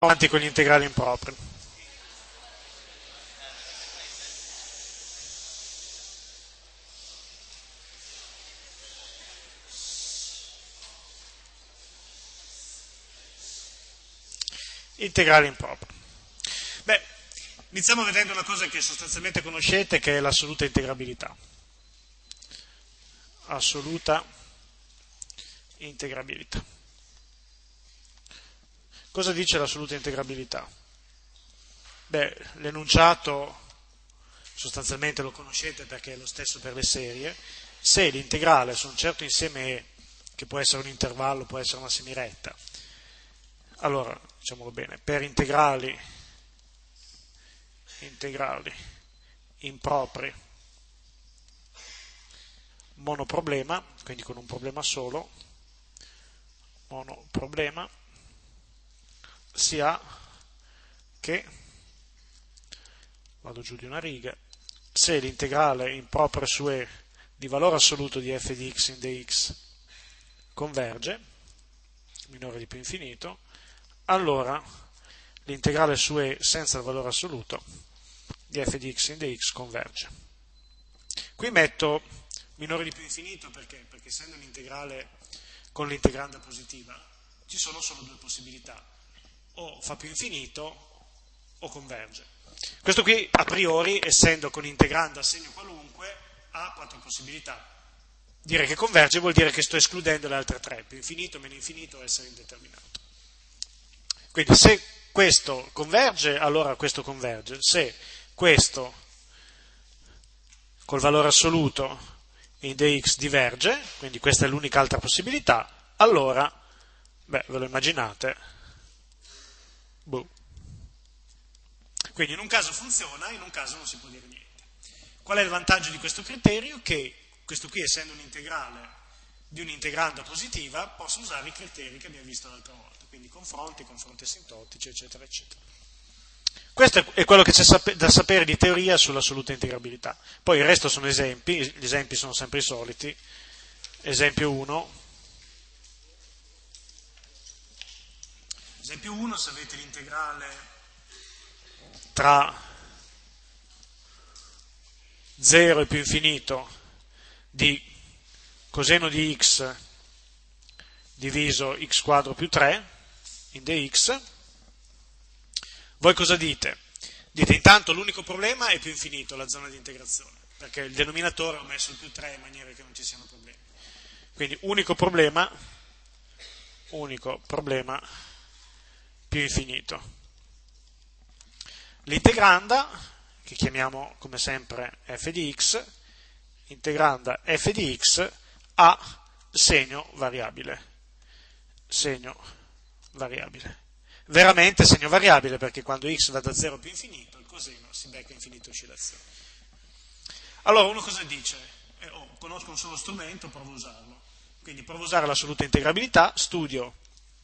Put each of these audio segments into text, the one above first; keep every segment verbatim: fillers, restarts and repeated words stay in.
avanti con gli integrali impropri. Integrali impropri. Beh, iniziamo vedendo una cosa che sostanzialmente conoscete, che è l'assoluta integrabilità. Assoluta integrabilità. Cosa dice l'assoluta integrabilità? Beh, l'enunciato sostanzialmente lo conoscete perché è lo stesso per le serie. Se l'integrale su un certo insieme E, che può essere un intervallo, può essere una semiretta, allora, diciamolo bene, per integrali, integrali impropri monoproblema, quindi con un problema solo, monoproblema, si ha che, vado giù di una riga, se l'integrale improprio su E di valore assoluto di f di x in dx converge, minore di più infinito, allora l'integrale su E senza il valore assoluto di f di x in dx converge. Qui metto minore di più infinito perché? Perché essendo un integrale con l'integranda positiva ci sono solo due possibilità, o fa più infinito o converge. Questo qui a priori, essendo con integranda a segno qualunque, ha quattro possibilità. Dire che converge vuol dire che sto escludendo le altre tre, più infinito, meno infinito, essere indeterminato. Quindi se questo converge, allora questo converge. Se questo col valore assoluto in dx diverge, quindi questa è l'unica altra possibilità, allora, beh, ve lo immaginate, boh. Quindi in un caso funziona, in un caso non si può dire niente. Qual è il vantaggio di questo criterio? Che questo qui, essendo un integrale di un'integranda positiva, posso usare i criteri che abbiamo visto l'altra volta, quindi confronti, confronti asintotici, eccetera, eccetera. Questo è quello che c'è da sapere di teoria sull'assoluta integrabilità. Poi il resto sono esempi, gli esempi sono sempre i soliti. Esempio uno. Esempio uno, se avete l'integrale tra zero e più infinito di coseno di x diviso x quadro più tre in dx, voi cosa dite? Dite intanto l'unico problema è più infinito, la zona di integrazione, perché il denominatore ho messo il più tre in maniera che non ci siano problemi. Quindi unico problema, unico problema più infinito. L'integranda, che chiamiamo come sempre f di x, integranda f di x ha segno variabile. Segno variabile. Veramente segno variabile, perché quando x va da zero più infinito, il coseno si becca infinite oscillazioni. Allora uno cosa dice? Eh, oh, conosco un solo strumento, provo a usarlo. Quindi provo a usare l'assoluta integrabilità, studio,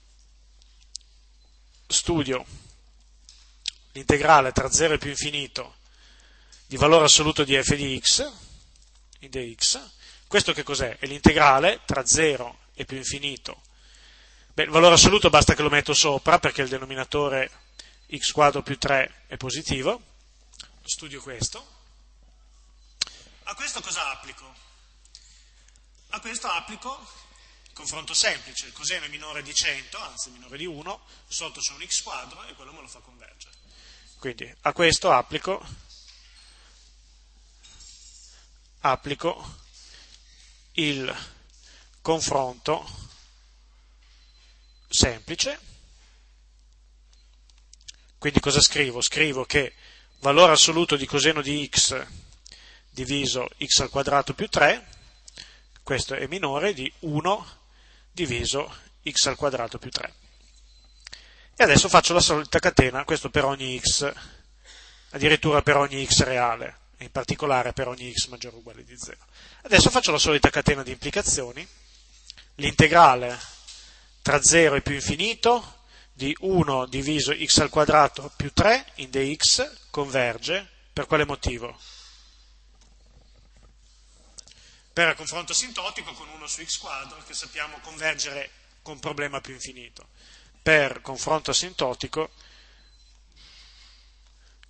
studio l'integrale tra zero e più infinito di valore assoluto di f di x in dx. Questo che cos'è? È l'integrale tra zero e più infinito. Beh, il valore assoluto basta che lo metto sopra, perché il denominatore x quadro più tre è positivo. Studio questo. A questo cosa applico? A questo applico il confronto semplice. Il coseno è minore di cento, anzi minore di uno, sotto c'è un x quadro e quello me lo fa convergere. Quindi a questo applico, applico il confronto semplice. Quindi cosa scrivo? Scrivo che valore assoluto di coseno di x diviso x al quadrato più tre, questo è minore di uno diviso x al quadrato più tre. E adesso faccio la solita catena, questo per ogni x, addirittura per ogni x reale, e in particolare per ogni x maggiore o uguale di zero. Adesso faccio la solita catena di implicazioni, l'integrale tra zero e più infinito di uno diviso x al quadrato più tre in dx converge, per quale motivo? Per il confronto asintotico con uno su x quadro, che sappiamo convergere con problema più infinito. Per confronto asintotico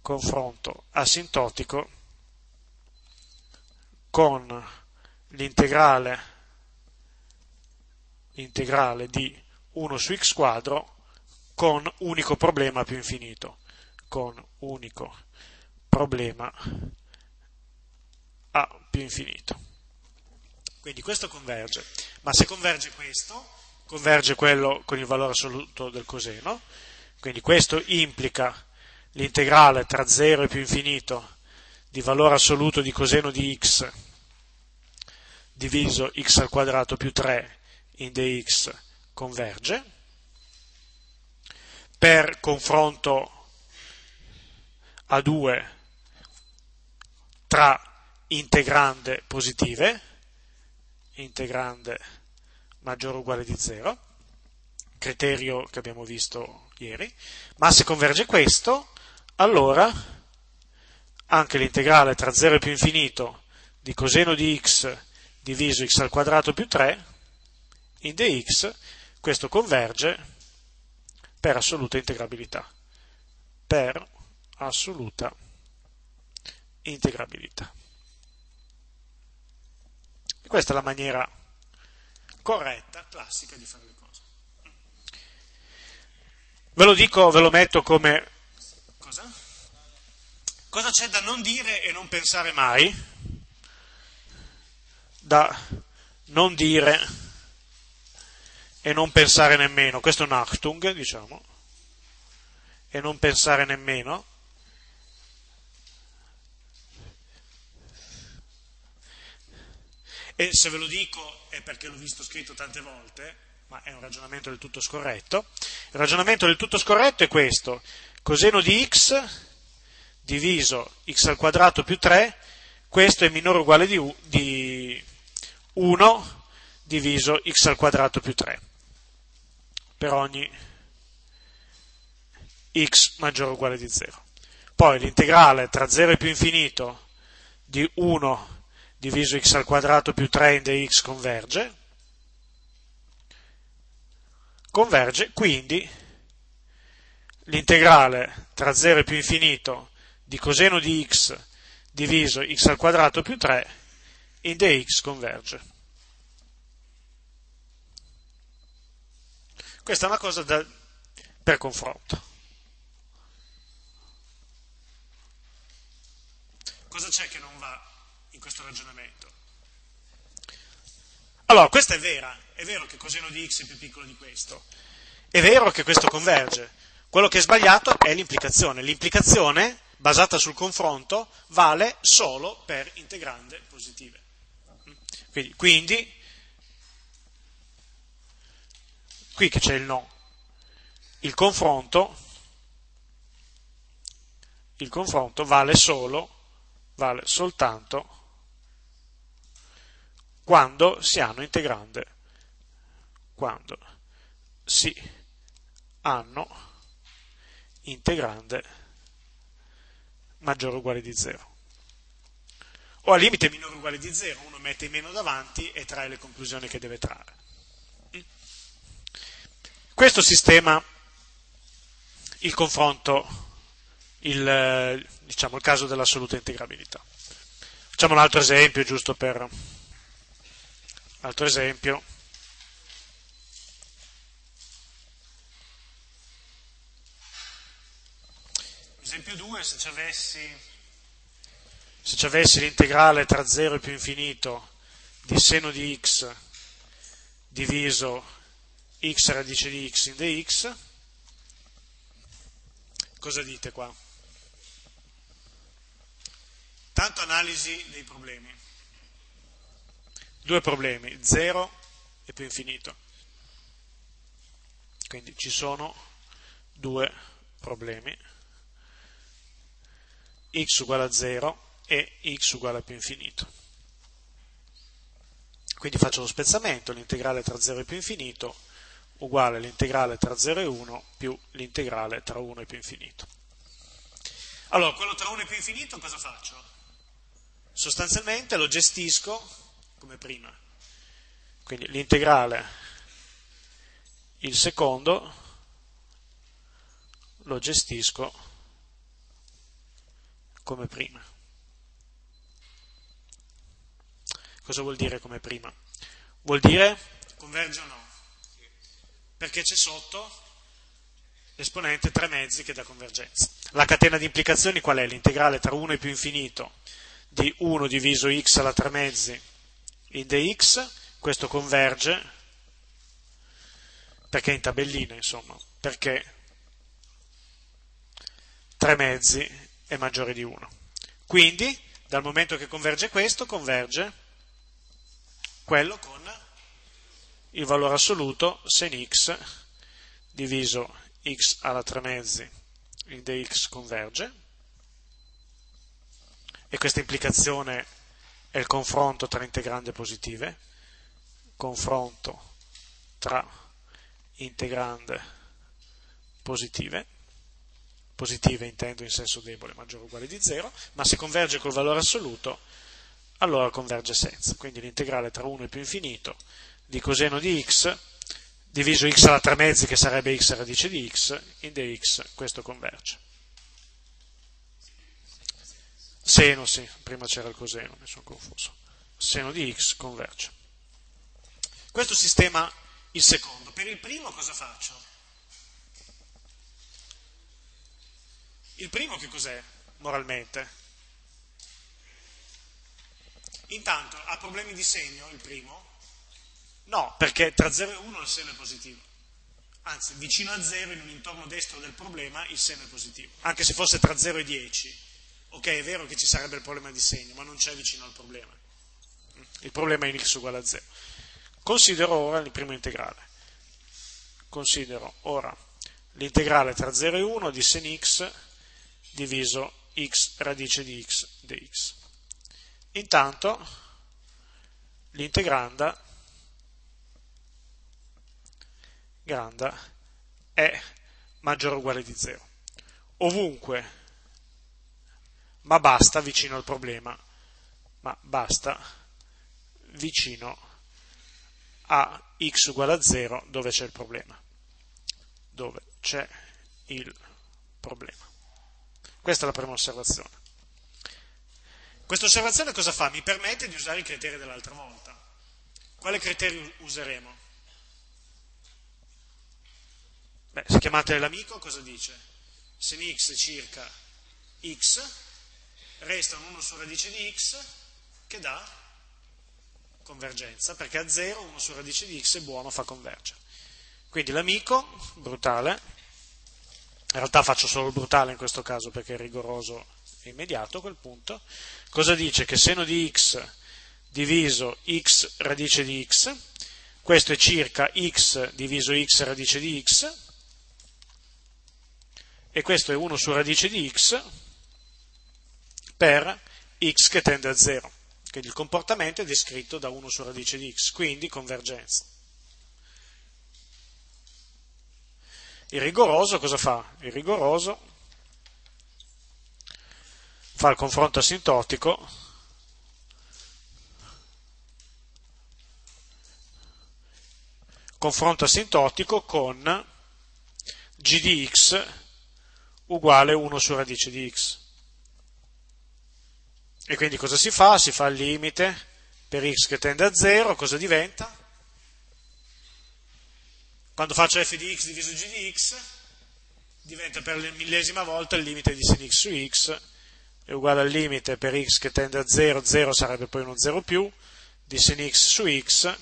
confronto asintotico con l'integrale integrale di uno su x quadro con unico problema più infinito, con unico problema a più infinito. Quindi questo converge, ma se converge questo, converge quello con il valore assoluto del coseno, quindi questo implica l'integrale tra zero e più infinito di valore assoluto di coseno di x diviso x al quadrato più tre in dx converge. Per confronto a due tra integrande positive, integrande maggiore o uguale di zero, criterio che abbiamo visto ieri, ma se converge questo, allora anche l'integrale tra zero e più infinito di coseno di x diviso x al quadrato più tre in dx, questo converge per assoluta integrabilità, per assoluta integrabilità. E questa è la maniera corretta, classica di fare le cose. Ve lo dico, ve lo metto come... Cosa? Cosa c'è da non dire e non pensare mai? Da non dire e non pensare nemmeno, questo è un Achtung, diciamo, e non pensare nemmeno. E se ve lo dico è perché l'ho visto scritto tante volte, ma è un ragionamento del tutto scorretto. Il ragionamento del tutto scorretto è questo: coseno di x diviso x al quadrato più tre, questo è minore o uguale di, u, di uno diviso x al quadrato più tre, per ogni x maggiore o uguale di zero. Poi l'integrale tra zero e più infinito di uno diviso x al quadrato più tre in dx converge, converge, quindi l'integrale tra zero e più infinito di coseno di x diviso x al quadrato più tre in dx converge. Questa è una cosa da, per confronto. Cosa c'è che non va in questo ragionamento? Allora, questa è vera, è vero che coseno di x è più piccolo di questo, è vero che questo converge. Quello che è sbagliato è l'implicazione. L'implicazione, basata sul confronto, vale solo per integrande positive. Quindi, quindi qui che c'è il no, il confronto, il confronto vale solo, vale soltanto quando si hanno integrande, quando si hanno integrande maggiore o uguale di zero. O al limite minore o uguale di zero, uno mette il meno davanti e trae le conclusioni che deve trarre. Questo sistema, il confronto, il, diciamo, il caso dell'assoluta integrabilità. Facciamo un altro esempio, giusto per... altro esempio. Esempio due, se ci avessi, se ci avessi l'integrale tra zero e più infinito di seno di x diviso x radice di x in dx, cosa dite qua? Tanto analisi dei problemi. Due problemi, zero e più infinito. Quindi ci sono due problemi, x uguale a zero e x uguale a più infinito. Quindi faccio lo spezzamento, l'integrale tra zero e più infinito uguale all'integrale tra zero e uno più l'integrale tra uno e più infinito. Allora, quello tra uno e più infinito cosa faccio? Sostanzialmente lo gestisco come prima. Quindi l'integrale, il secondo, lo gestisco come prima. Cosa vuol dire come prima? Vuol dire converge o no? Perché c'è sotto l'esponente tre mezzi che dà convergenza. La catena di implicazioni qual è? L'integrale tra uno e più infinito di uno diviso x alla tre mezzi in dx, questo converge perché è in tabellina, insomma, perché tre mezzi è maggiore di uno. Quindi, dal momento che converge questo, converge quello con il valore assoluto sen x diviso x alla tre mezzi in dx converge, e questa implicazione è il confronto tra integrande positive, confronto tra integrande positive, positive intendo in senso debole, maggiore o uguale di zero, ma se converge col valore assoluto, allora converge senza. Quindi l'integrale tra uno e più infinito di coseno di x diviso x alla tre mezzi, che sarebbe x radice di x, in dx, questo converge. Seno, sì, prima c'era il coseno, mi sono confuso. Seno di x converge. Questo sistema il secondo. Per il primo cosa faccio? Il primo che cos'è, moralmente? Intanto, ha problemi di segno il primo? No, perché tra zero e uno il seno è positivo. Anzi, vicino a zero, in un intorno destro del problema, il seno è positivo. Anche se fosse tra zero e dieci. Ok, è vero che ci sarebbe il problema di segno, ma non c'è vicino al problema. Il problema è in x uguale a zero. Considero ora il primo integrale. Considero ora l'integrale tra zero e uno di sen x diviso x radice di x dx. Intanto l'integranda granda è maggiore o uguale di zero. Ovunque, ma basta vicino al problema, ma basta vicino a x uguale a zero dove c'è il problema. Dove c'è il problema. Questa è la prima osservazione. Questa osservazione cosa fa? Mi permette di usare i criteri dell'altra volta. Quale criterio useremo? Beh, se chiamate l'amico, cosa dice? Sen x circa x, resta un uno su radice di x che dà convergenza, perché a zero uno su radice di x è buono, fa convergere. Quindi l'amico, brutale, in realtà faccio solo il brutale in questo caso perché è rigoroso e immediato a quel punto, cosa dice? Che seno di x diviso x radice di x, questo è circa x diviso x radice di x, e questo è uno su radice di x per x che tende a zero. Quindi il comportamento è descritto da uno su radice di x, quindi convergenza. Il rigoroso cosa fa? Il rigoroso fa il confronto asintotico confronto asintotico con g di x uguale uno su radice di x. E quindi cosa si fa? Si fa il limite per x che tende a zero, cosa diventa? Quando faccio f di x diviso g di x, diventa per l'ennesima volta il limite di sen x su x, è uguale al limite per x che tende a zero, zero sarebbe poi uno zero più, di sen x su x,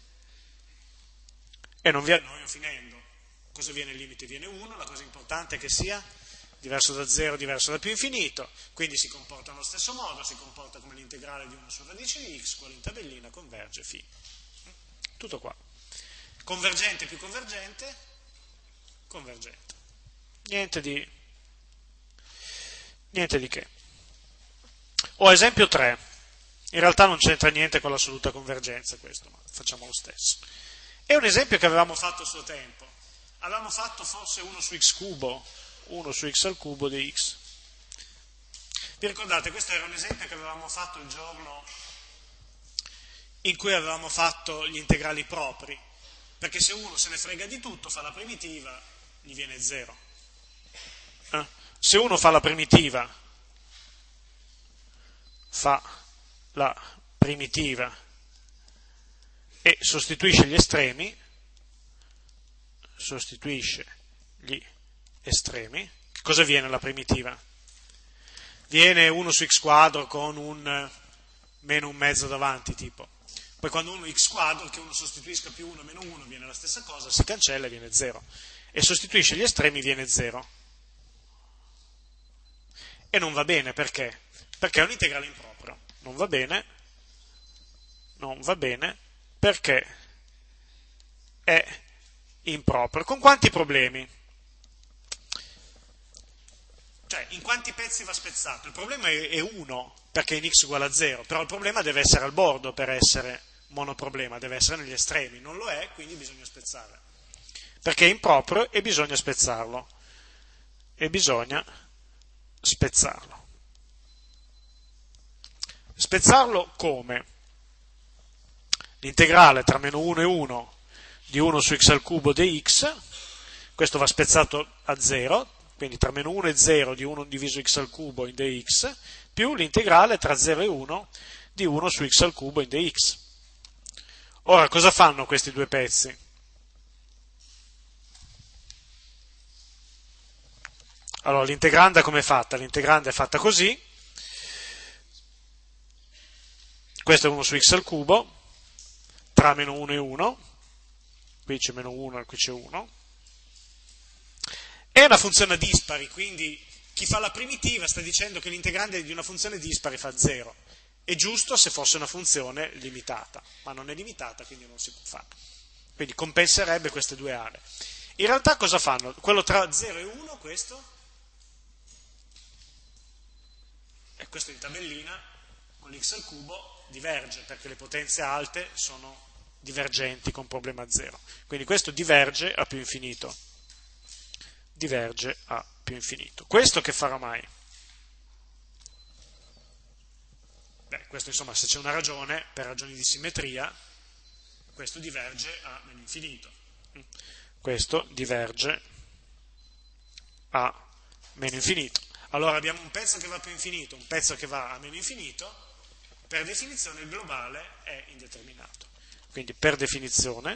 e non vi annoio finendo. Cosa viene il limite? Viene uno, la cosa importante è che sia diverso da zero, diverso da più infinito, quindi si comporta allo stesso modo, si comporta come l'integrale di uno su radice di x, quello in tabellina, converge, fine. Tutto qua. Convergente più convergente, convergente. Niente di, niente di che. O esempio tre. In realtà non c'entra niente con l'assoluta convergenza questo, ma facciamo lo stesso. È un esempio che avevamo fatto a suo tempo. Avevamo fatto forse uno su x cubo, uno su x al cubo di x. Vi ricordate, questo era un esempio che avevamo fatto il giorno in cui avevamo fatto gli integrali propri, perché se uno se ne frega di tutto, fa la primitiva, gli viene zero. Eh? Se uno fa la primitiva fa la primitiva e sostituisce gli estremi, sostituisce gli estremi, che cosa viene la primitiva? Viene uno su x quadro con un meno un mezzo davanti, tipo. Poi quando uno x quadro, che uno sostituisca più uno meno uno, viene la stessa cosa, si cancella e viene zero. E sostituisce gli estremi, viene zero. E non va bene, perché? Perché è un integrale improprio. Non va bene, non va bene, perché è improprio. Con quanti problemi? Cioè, in quanti pezzi va spezzato? Il problema è uno, perché in x uguale a zero, però il problema deve essere al bordo per essere monoproblema, deve essere negli estremi. Non lo è, quindi bisogna spezzare. Perché è improprio e bisogna spezzarlo. E bisogna spezzarlo. Spezzarlo come? L'integrale tra meno uno e uno di uno su x al cubo dx, questo va spezzato a zero, quindi tra meno uno e zero di uno diviso x al cubo in dx, più l'integrale tra zero e uno di uno su x al cubo in dx. Ora, cosa fanno questi due pezzi? Allora, l'integranda come è fatta? L'integranda è fatta così. Questo è uno su x al cubo, tra meno uno e uno, qui c'è meno uno e qui c'è uno. È una funzione dispari, quindi chi fa la primitiva sta dicendo che l'integrante di una funzione dispari fa zero. È giusto se fosse una funzione limitata, ma non è limitata, quindi non si può fare. Quindi compenserebbe queste due aree. In realtà cosa fanno? Quello tra zero e uno, questo, e questo in tabellina, con l'x al cubo, diverge, perché le potenze alte sono divergenti con problema zero. Quindi questo diverge a più infinito. Diverge a più infinito. Questo che farà mai? Beh, questo insomma, se c'è una ragione, per ragioni di simmetria, questo diverge a meno infinito. Questo diverge a meno infinito. Allora abbiamo un pezzo che va a più infinito, un pezzo che va a meno infinito, per definizione il globale è indeterminato. Quindi per definizione,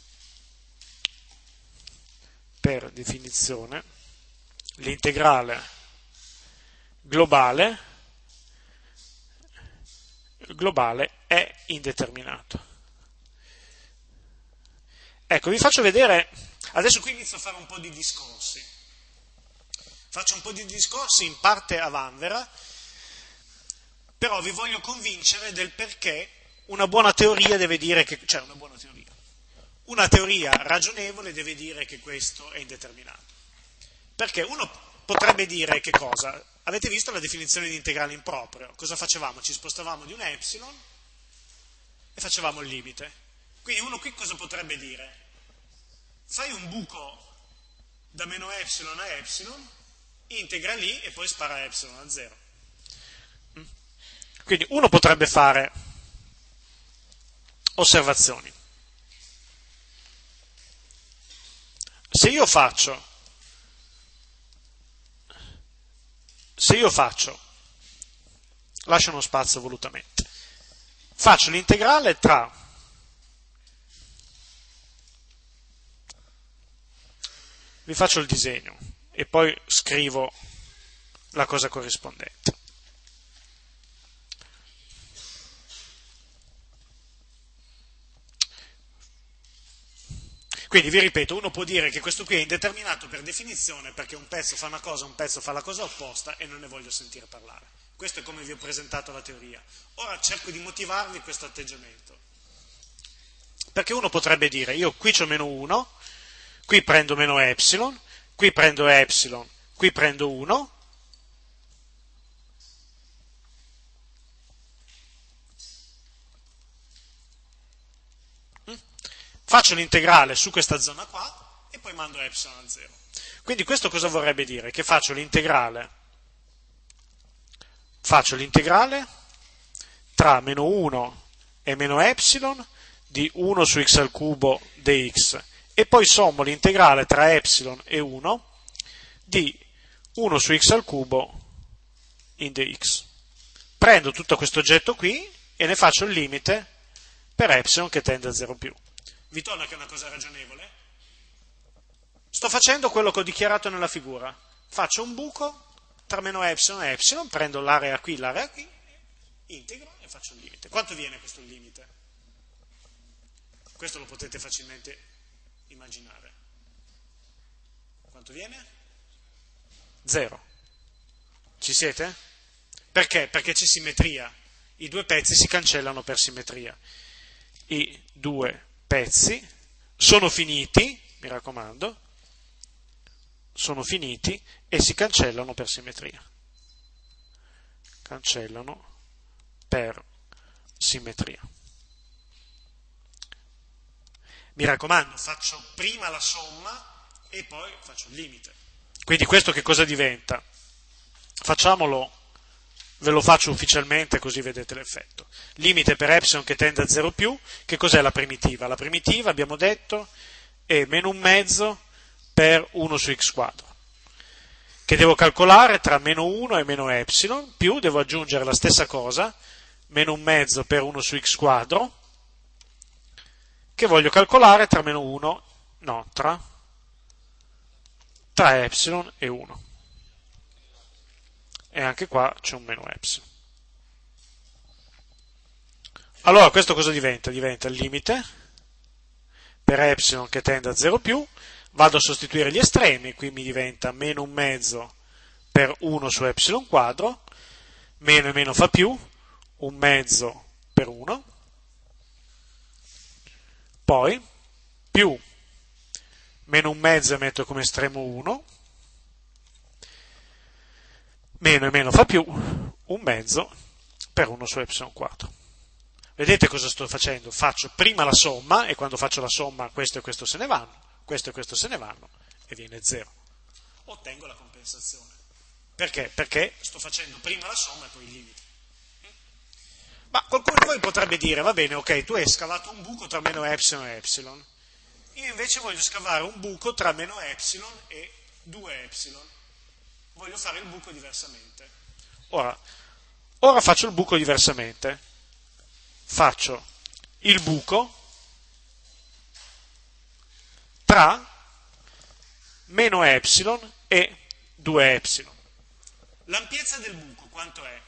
per definizione, l'integrale globale, globale è indeterminato. Ecco, vi faccio vedere, adesso qui inizio a fare un po' di discorsi. Faccio un po' di discorsi in parte a vanvera, però vi voglio convincere del perché una buona teoria deve dire che, cioè una buona teoria, una teoria ragionevole deve dire che questo è indeterminato. Perché uno potrebbe dire che cosa? Avete visto la definizione di integrale improprio? Cosa facevamo? Ci spostavamo di un epsilon e facevamo il limite. Quindi uno qui cosa potrebbe dire? Fai un buco da meno epsilon a epsilon, integra lì e poi spara epsilon a zero. Quindi uno potrebbe fare osservazioni. Se io faccio, se io faccio, lascio uno spazio volutamente, faccio l'integrale tra vi faccio il disegno e poi scrivo la cosa corrispondente. Quindi vi ripeto, uno può dire che questo qui è indeterminato per definizione perché un pezzo fa una cosa, un pezzo fa la cosa opposta e non ne voglio sentire parlare. Questo è come vi ho presentato la teoria. Ora cerco di motivarvi questo atteggiamento. Perché uno potrebbe dire, io qui c'ho meno uno, qui prendo meno epsilon, qui prendo epsilon, qui prendo uno, faccio l'integrale su questa zona qua e poi mando epsilon a zero. Quindi questo cosa vorrebbe dire? Che faccio l'integrale, faccio l'integrale tra meno uno e meno epsilon di uno su x al cubo dx e poi sommo l'integrale tra epsilon e uno di uno su x al cubo in dx. prendo tutto questo oggetto qui e ne faccio il limite per epsilon che tende a zero più. Vi torna che è una cosa ragionevole? Sto facendo quello che ho dichiarato nella figura. Faccio un buco tra meno epsilon e epsilon, prendo l'area qui, l'area qui, integro e faccio il limite. Quanto viene questo limite? Questo lo potete facilmente immaginare. Quanto viene? Zero. Ci siete? Perché? Perché c'è simmetria. I due pezzi si cancellano per simmetria. I due pezzi sono finiti, mi raccomando, sono finiti e si cancellano per simmetria. Cancellano per simmetria. Mi raccomando, faccio prima la somma e poi faccio il limite. Quindi questo che cosa diventa? Facciamolo, ve lo faccio ufficialmente così vedete l'effetto. Limite per epsilon che tende a zero più, che cos'è la primitiva? La primitiva, abbiamo detto, è meno un mezzo per uno su x quadro, che devo calcolare tra meno uno e meno epsilon, più devo aggiungere la stessa cosa, meno un mezzo per uno su x quadro, che voglio calcolare tra meno uno, no, tra, tra epsilon e uno. E anche qua c'è un meno epsilon. Allora questo cosa diventa? Diventa il limite per epsilon che tende a zero più, vado a sostituire gli estremi, qui mi diventa meno un mezzo per uno su epsilon quadro, meno e meno fa più, un mezzo per uno, poi più meno un mezzo e metto come estremo uno, meno e meno fa più, un mezzo per uno su epsilon quadro. Vedete cosa sto facendo? Faccio prima la somma, e quando faccio la somma questo e questo se ne vanno, questo e questo se ne vanno, e viene zero. Ottengo la compensazione. Perché? Perché sto facendo prima la somma e poi il limite. Ma qualcuno di voi potrebbe dire, va bene, ok, tu hai scavato un buco tra meno epsilon e epsilon, io invece voglio scavare un buco tra meno epsilon e due epsilon. Voglio fare il buco diversamente. Ora, ora faccio il buco diversamente. Faccio il buco tra meno epsilon e due epsilon. L'ampiezza del buco quanto è?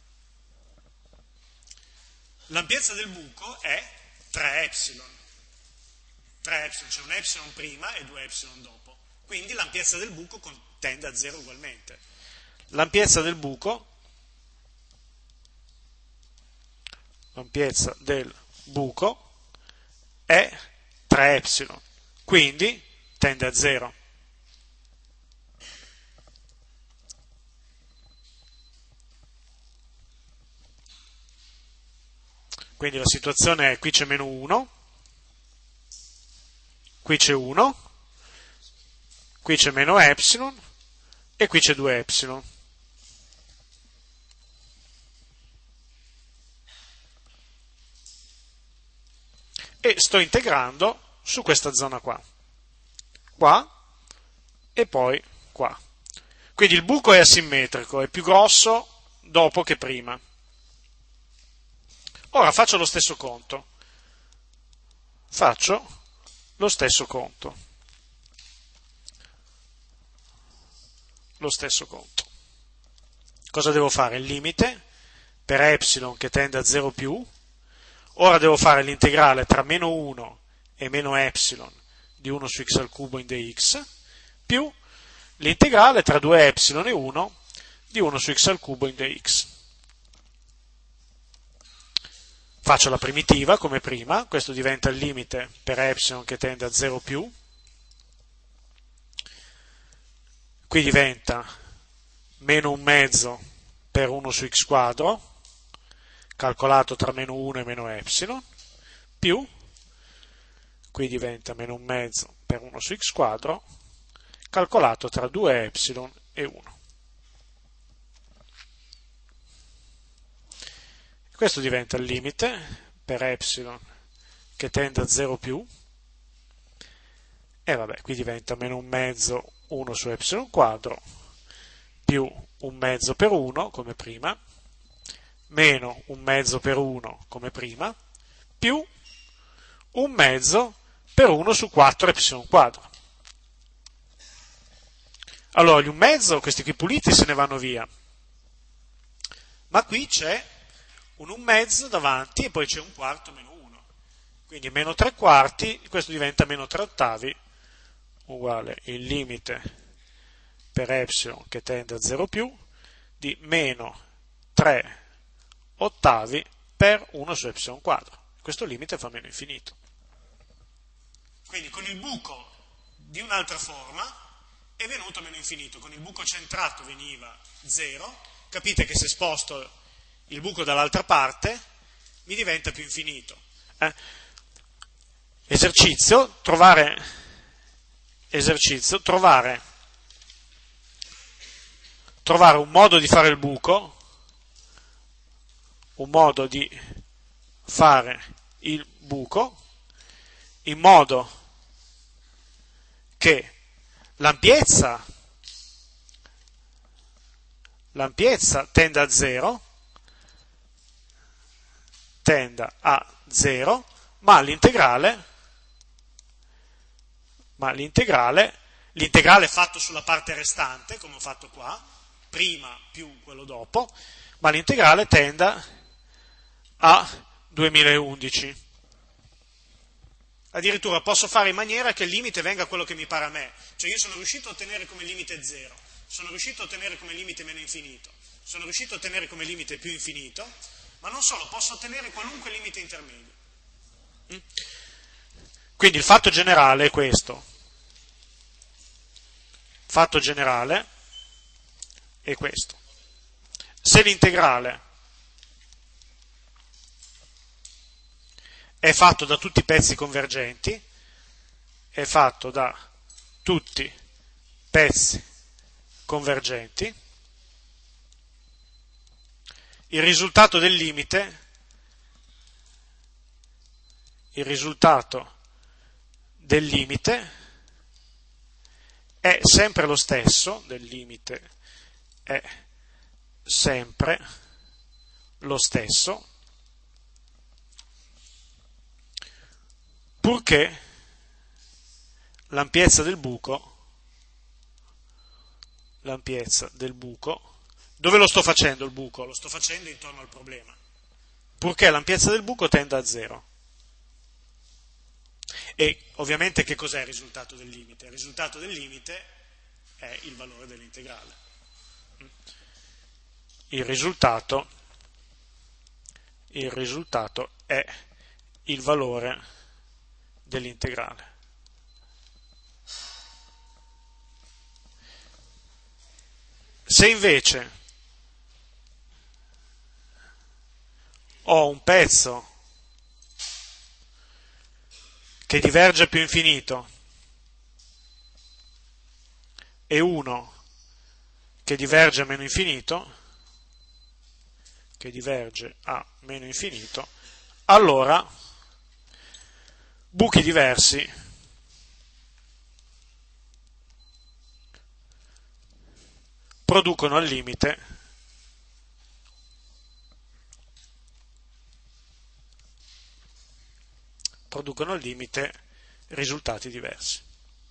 L'ampiezza del buco è tre epsilon. tre epsilon, c'è un epsilon prima e due epsilon dopo. Quindi l'ampiezza del buco tende a zero ugualmente. L'ampiezza del buco l'ampiezza del buco è tre epsilon, quindi tende a zero. Quindi la situazione è, qui c'è meno uno, qui c'è uno, qui c'è meno epsilon e qui c'è due epsilon. E sto integrando su questa zona qua, qua e poi qua. Quindi il buco è asimmetrico, è più grosso dopo che prima. Ora faccio lo stesso conto. Faccio lo stesso conto. Lo stesso conto. Cosa devo fare? Il limite per epsilon che tende a zero più. Ora devo fare l'integrale tra meno uno e meno epsilon di uno su x al cubo in dx, più l'integrale tra due epsilon e uno di uno su x al cubo in dx. Faccio la primitiva come prima, questo diventa il limite per epsilon che tende a zero più, qui diventa meno un mezzo per uno su x quadro, calcolato tra meno uno e meno epsilon, più, qui diventa meno un mezzo per uno su x quadro, calcolato tra due epsilon e uno. Questo diventa il limite per epsilon che tende a zero più, e vabbè, qui diventa meno un mezzo uno su epsilon quadro, più un mezzo per uno, come prima, meno un mezzo per uno come prima, più un mezzo per uno su quattro epsilon quadro. Allora, gli un mezzo, questi qui puliti, se ne vanno via. Ma qui c'è un un mezzo davanti e poi c'è un quarto meno uno. Quindi meno tre quarti, questo diventa meno tre ottavi, uguale il limite per epsilon che tende a zero più, di meno tre ottavi per uno su epsilon quadro. Questo limite fa meno infinito. Quindi con il buco di un'altra forma è venuto meno infinito, con il buco centrato veniva zero, capite che se sposto il buco dall'altra parte mi diventa più infinito. Eh? Esercizio, trovare, esercizio, trovare, trovare un modo di fare il buco, un modo di fare il buco, in modo che l'ampiezza, l'ampiezza tenda a zero, tenda a zero, ma l'integrale, ma l'integrale, l'integrale fatto sulla parte restante, come ho fatto qua, prima più quello dopo, ma l'integrale tenda a duemilaundici. Addirittura posso fare in maniera che il limite venga quello che mi pare a me, cioè io sono riuscito a ottenere come limite zero, sono riuscito a ottenere come limite meno infinito, sono riuscito a ottenere come limite più infinito, ma non solo, posso ottenere qualunque limite intermedio. Quindi il fatto generale è questo, il fatto generale è questo. Se l'integrale è fatto da tutti i pezzi convergenti, è fatto da tutti pezzi convergenti, il risultato del limite, il risultato del limite è sempre lo stesso, del limite è sempre lo stesso, purché l'ampiezza del buco, l'ampiezza del buco, dove lo sto facendo il buco? Lo sto facendo intorno al problema, purché l'ampiezza del buco tenda a zero. E ovviamente che cos'è il risultato del limite? Il risultato del limite è il valore dell'integrale. Il risultato, il risultato è il valore dell'integrale. Se invece ho un pezzo che diverge a più infinito e uno che diverge a meno infinito, che diverge a meno infinito, allora buchi diversi producono al limite producono al limite risultati diversi.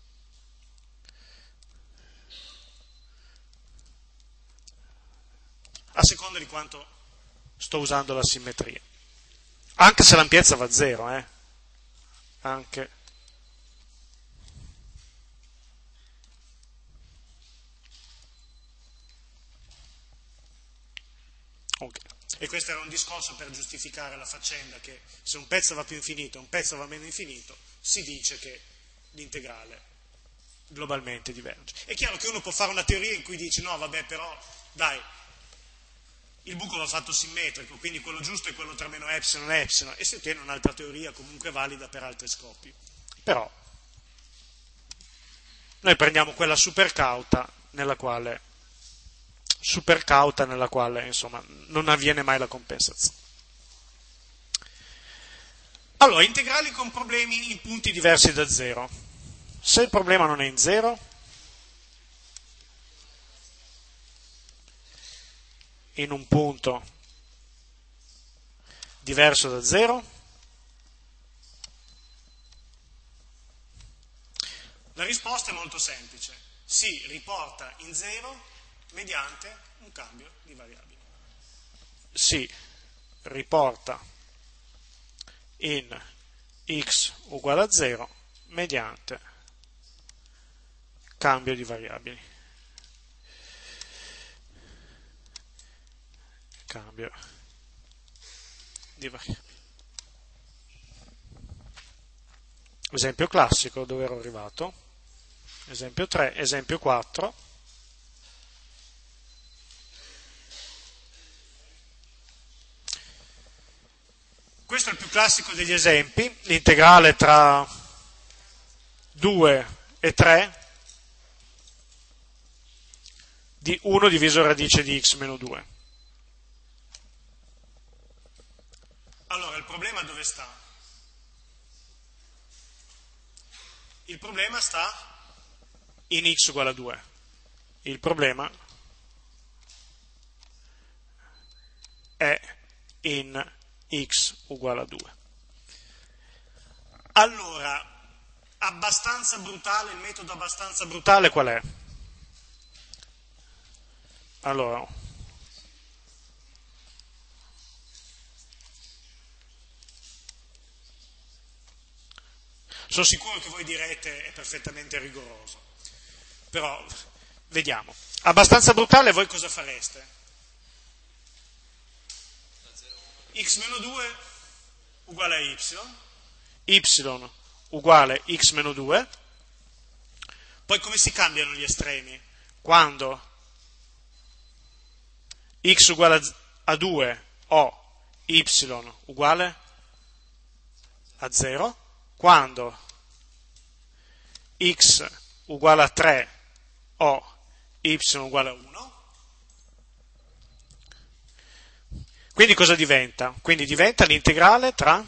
A seconda di quanto sto usando la simmetria. Anche se l'ampiezza va a zero, eh? Anche. Okay. E questo era un discorso per giustificare la faccenda che se un pezzo va più infinito e un pezzo va meno infinito, si dice che l'integrale globalmente diverge. È chiaro che uno può fare una teoria in cui dice no, vabbè, però, dai, il buco va fatto simmetrico, quindi quello giusto è quello tra meno epsilon e epsilon, e si ottiene un'altra teoria comunque valida per altri scopi. Però noi prendiamo quella super cauta nella quale super cauta nella quale insomma non avviene mai la compensazione. Allora, integrali con problemi in punti diversi da zero. Se il problema non è in zero, in un punto diverso da zero? La risposta è molto semplice. Si riporta in zero mediante un cambio di variabile. Si riporta in x uguale a zero mediante cambio di variabili. Cambio di variabili. Esempio classico dove ero arrivato. Esempio tre, esempio quattro. Questo è il più classico degli esempi, l'integrale tra due e tre di uno diviso radice di x meno due. Allora, il problema dove sta? Il problema sta in x uguale a due. Il problema è in x uguale a due. Allora, abbastanza brutale, il metodo abbastanza brutale qual è? Allora, sono sicuro che voi direte è perfettamente rigoroso, però vediamo. Abbastanza brutale, voi cosa fareste? x meno due uguale a y, y uguale x meno due, poi come si cambiano gli estremi? Quando x uguale a due ho y uguale a zero, quando x uguale a tre ho y uguale a uno. Quindi cosa diventa? Quindi diventa l'integrale tra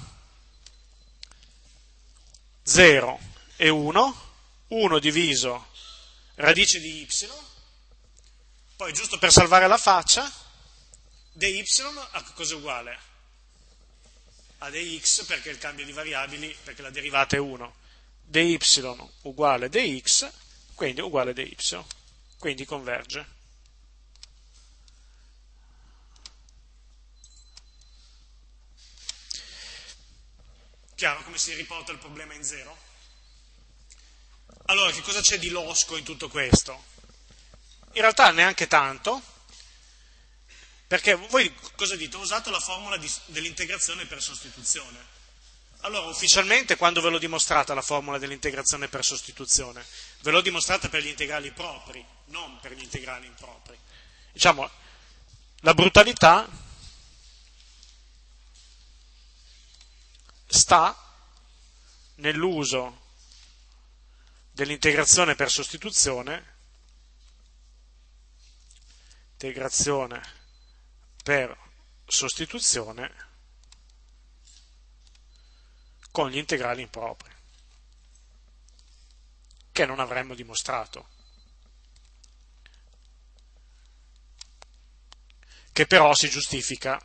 zero e uno, uno diviso radice di y, poi giusto per salvare la faccia, dy a cosa è uguale? A dx, perché il cambio di variabili, perché la derivata è uno. Dy uguale dx, quindi uguale dy, quindi converge. Chiaro come si riporta il problema in zero? Allora, che cosa c'è di losco in tutto questo? In realtà neanche tanto, perché voi cosa dite? Ho usato la formula di, dell'integrazione per sostituzione. Allora, ufficialmente, quando ve l'ho dimostrata la formula dell'integrazione per sostituzione? Ve l'ho dimostrata per gli integrali propri, non per gli integrali impropri. Diciamo, la brutalità sta nell'uso dell'integrazione per sostituzione, integrazione per sostituzione con gli integrali impropri, che non avremmo dimostrato, che però si giustifica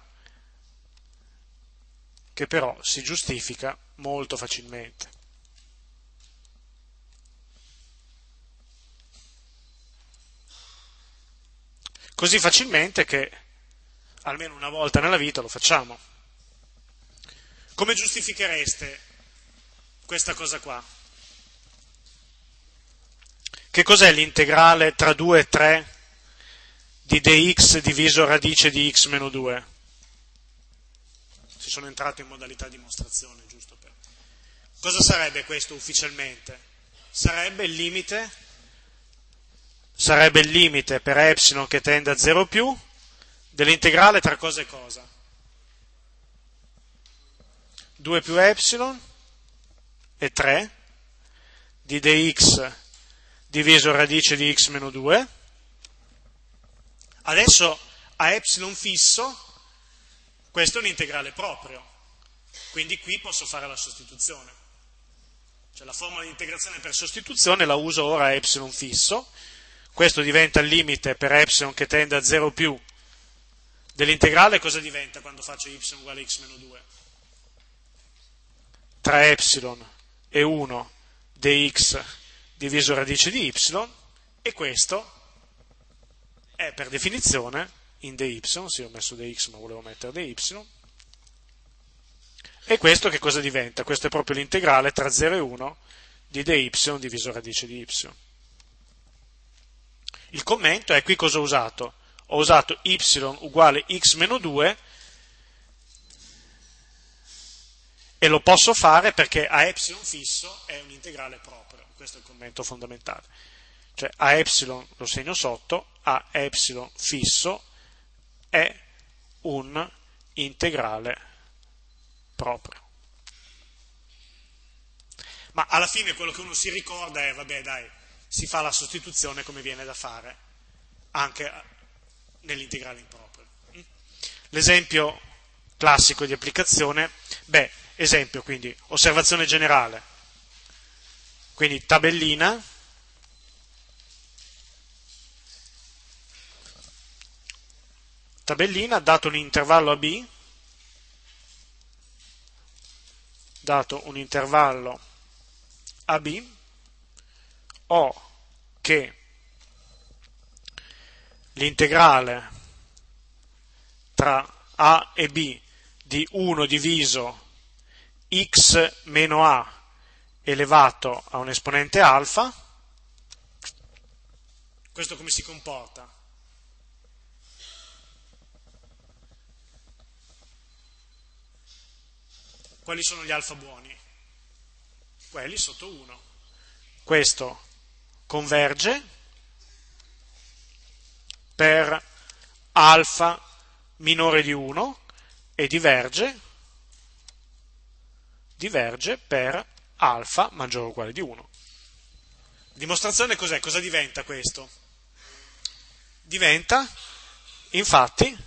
che però si giustifica molto facilmente. Così facilmente che almeno una volta nella vita lo facciamo. Come giustifichereste questa cosa qua? Che cos'è l'integrale tra due e tre di dx diviso radice di x meno due? Si sono entrato in modalità dimostrazione, giusto per... Cosa sarebbe questo ufficialmente? Sarebbe il limite, sarebbe il limite per epsilon che tende a zero più dell'integrale tra cosa e cosa? due più epsilon e tre di dx diviso radice di x meno due. Adesso a epsilon fisso questo è un integrale proprio, quindi qui posso fare la sostituzione. Cioè la formula di integrazione per sostituzione la uso ora a epsilon fisso, questo diventa il limite per epsilon che tende a zero più dell'integrale cosa diventa quando faccio y uguale x meno due? tre epsilon e uno dx diviso radice di y, e questo è per definizione in dy, sì, ho messo dx ma volevo mettere dy, e questo che cosa diventa? Questo è proprio l'integrale tra zero e uno di dy diviso radice di y. Il commento è: qui cosa ho usato? Ho usato y uguale x meno due, e lo posso fare perché a epsilon fisso è un integrale proprio. Questo è il commento fondamentale. Cioè a epsilon, lo segno sotto, a epsilon fisso è un integrale proprio. Ma alla fine quello che uno si ricorda è, vabbè dai, si fa la sostituzione come viene da fare anche nell'integrale improprio. L'esempio classico di applicazione, beh, esempio quindi, osservazione generale, quindi tabellina, tabellina, dato un intervallo a B, dato un intervallo a B, ho che l'integrale tra A e B di uno diviso x meno A elevato a un esponente alfa. Questo come si comporta? Quali sono gli alfa buoni? Quelli sotto uno. Questo converge per alfa minore di uno e diverge, diverge per alfa maggiore o uguale di uno. Dimostrazione cos'è? Cosa diventa questo? Diventa, infatti,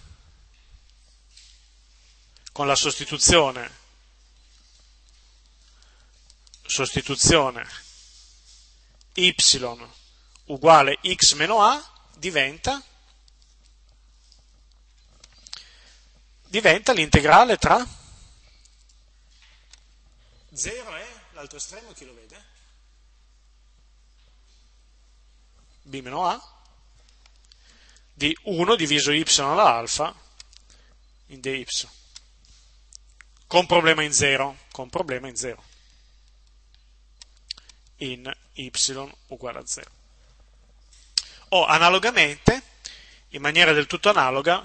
con la sostituzione sostituzione y uguale x meno a diventa diventa l'integrale tra zero e l'altro estremo, chi lo vede? B meno a di uno diviso y alla alfa in dy, con problema in zero, con problema in zero, in y uguale a zero. O analogamente, in maniera del tutto analoga,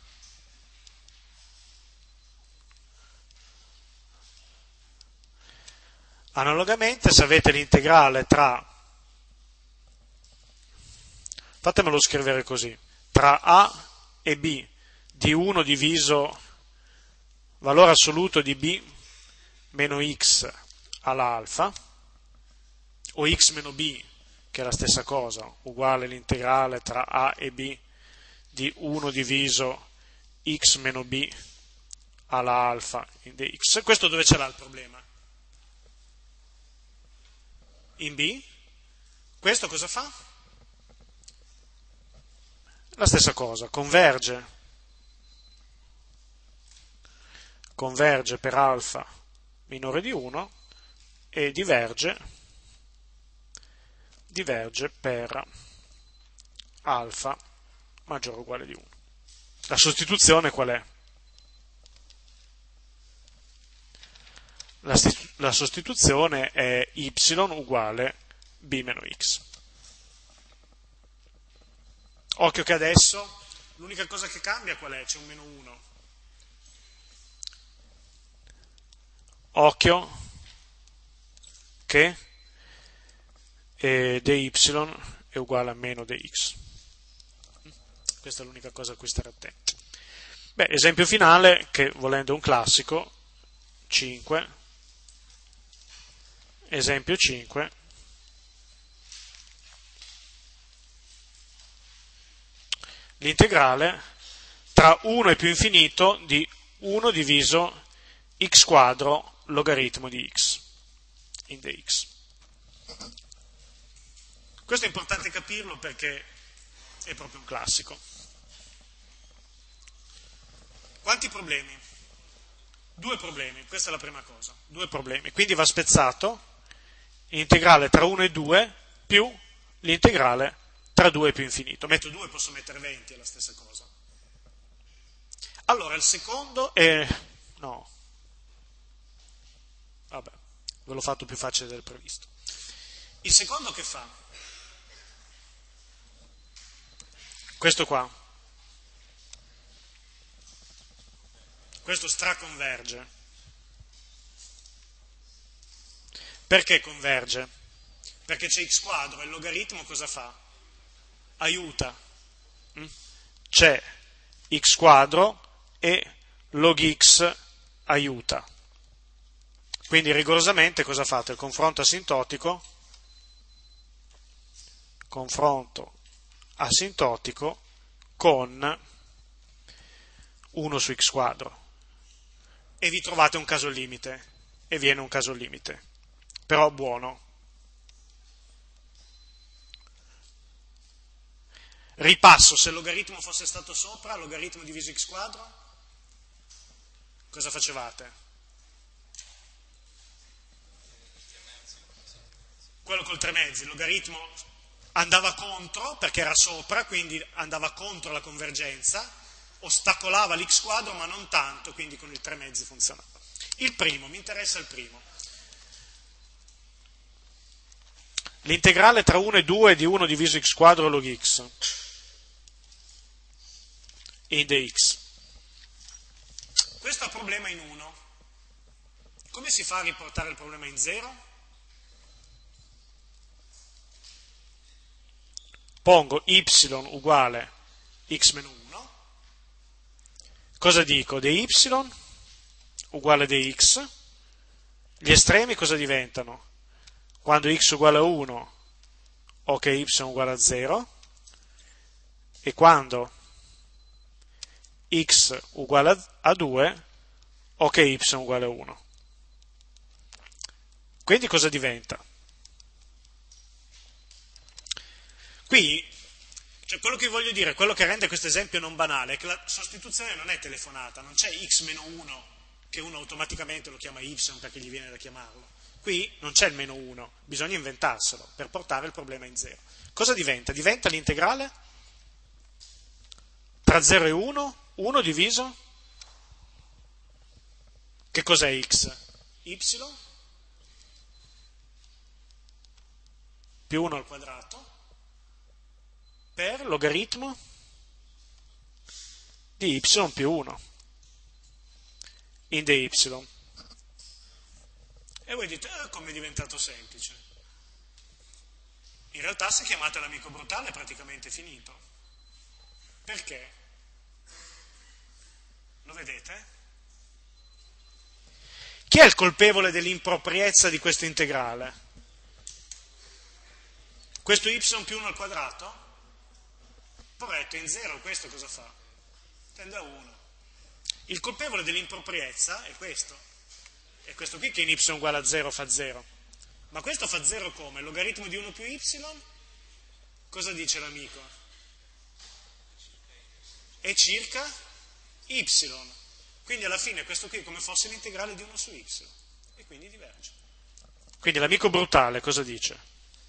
analogamente se avete l'integrale tra, fatemelo scrivere così, tra A e B di uno diviso valore assoluto di B meno x alla alfa, o x meno b, che è la stessa cosa, uguale l'integrale tra A e B di uno diviso x meno b alla alfa in dx. Questo dove ce l'ha il problema? In B. Questo cosa fa? La stessa cosa, converge, converge per alfa minore di uno e diverge diverge per alfa maggiore o uguale di uno. La sostituzione qual è? La, la sostituzione è y uguale b meno x. Occhio che adesso l'unica cosa che cambia qual è? C'è un meno uno. Occhio che e dy è uguale a meno dx. Questa è l'unica cosa a cui stare attenti. Beh, esempio finale, che volendo un classico, cinque, esempio cinque, l'integrale tra uno e più infinito di uno diviso x quadro logaritmo di x in dx. Questo è importante capirlo perché è proprio un classico. quanti problemi? Due problemi, questa è la prima cosa, due problemi. Quindi va spezzato l'integrale tra uno e due più l'integrale tra due più infinito. Metto due, posso mettere venti, è la stessa cosa. Allora, il secondo è... no, vabbè, ve l'ho fatto più facile del previsto. Il secondo che fa? Questo qua. Questo straconverge. Perché converge? Perché c'è x quadro e il logaritmo cosa fa? Aiuta. C'è x quadro e log x aiuta. Quindi rigorosamente cosa fate? Il confronto asintotico, confronto asintotico con uno su x quadro. E vi trovate un caso limite, e viene un caso limite, però buono. Ripasso, se il logaritmo fosse stato sopra, logaritmo diviso x quadro, cosa facevate? Quello col tre mezzi, il logaritmo andava contro, perché era sopra, quindi andava contro la convergenza, ostacolava l'x quadro ma non tanto, quindi con il tre mezzi funzionava. Il primo, mi interessa il primo. L'integrale tra uno e due di uno diviso x quadro log x in dx. Questo ha problema in uno. Come si fa a riportare il problema in zero? Pongo y uguale x meno uno. Cosa dico? Dy uguale dx. Gli estremi cosa diventano? Quando x uguale a uno o che y uguale a zero, e quando x uguale a due o che y uguale a uno. Quindi cosa diventa? Qui, cioè quello che voglio dire, quello che rende questo esempio non banale, è che la sostituzione non è telefonata, non c'è x meno uno che uno automaticamente lo chiama y perché gli viene da chiamarlo. Qui non c'è il meno uno, bisogna inventarselo per portare il problema in zero. Cosa diventa? Diventa l'integrale tra zero e uno, uno diviso, che cos'è x? Y più uno al quadrato per logaritmo di y più uno in dy. E voi dite, eh, come è diventato semplice? In realtà se chiamate l'amico brutale è praticamente finito. Perché? Lo vedete? Chi è il colpevole dell'impropriezza di questo integrale? Questo y più uno al quadrato? Poveretto, in zero questo cosa fa? Tende a uno. Il colpevole dell'impropriezza è questo. È questo qui che in y uguale a zero fa zero. Ma questo fa zero come? Il logaritmo di uno più y? Cosa dice l'amico? È circa y. Quindi alla fine questo qui è come fosse l'integrale di uno su y. E quindi diverge. Quindi l'amico brutale cosa dice?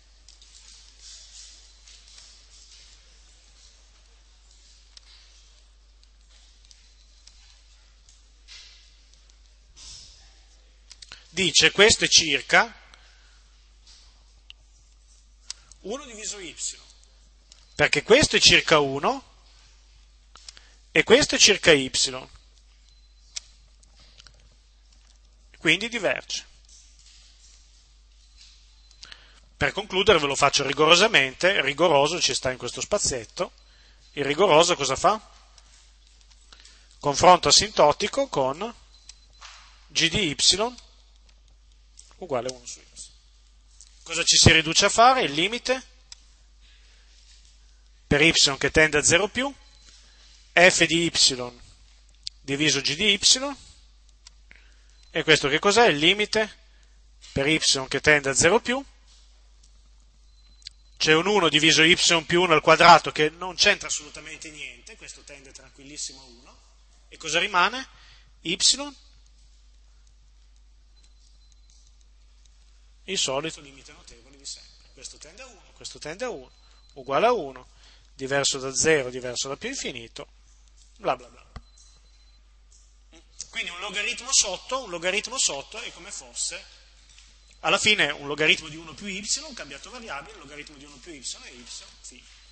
Dice questo è circa uno diviso y, perché questo è circa uno e questo è circa y, quindi diverge. Per concludere ve lo faccio rigorosamente, il rigoroso ci sta in questo spazietto, il rigoroso cosa fa? Confronto asintotico con g di y uguale a uno su y. Cosa ci si riduce a fare? Il limite per y che tende a zero più, f di y diviso g di y, e questo che cos'è? Il limite per y che tende a zero più, c'è un uno diviso y più uno al quadrato che non c'entra assolutamente niente, questo tende tranquillissimo a uno, E cosa rimane? Y, il solito limite notevole di sempre. Questo tende a uno, questo tende a uno, uguale a uno, diverso da zero, diverso da più infinito, bla bla bla. Quindi un logaritmo sotto, un logaritmo sotto è come fosse, alla fine un logaritmo di uno più y, cambiato variabile, un logaritmo di uno più y è y, sì.